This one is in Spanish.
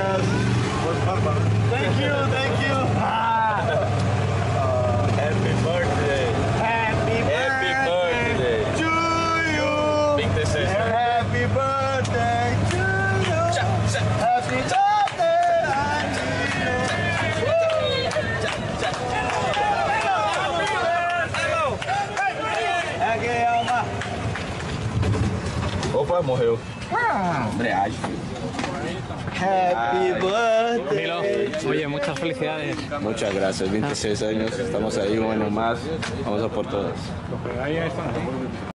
gracias. Thank you, thank you. Happy birthday. Happy Happy birthday. to you. 26. Happy birthday to you. Happy birthday, Aqui, Alma. Opa, morreu. Embreagem. Happy birthday. Camilo, oye, muchas felicidades. Muchas gracias, 26 años, estamos ahí, bueno, más, vamos a por todas.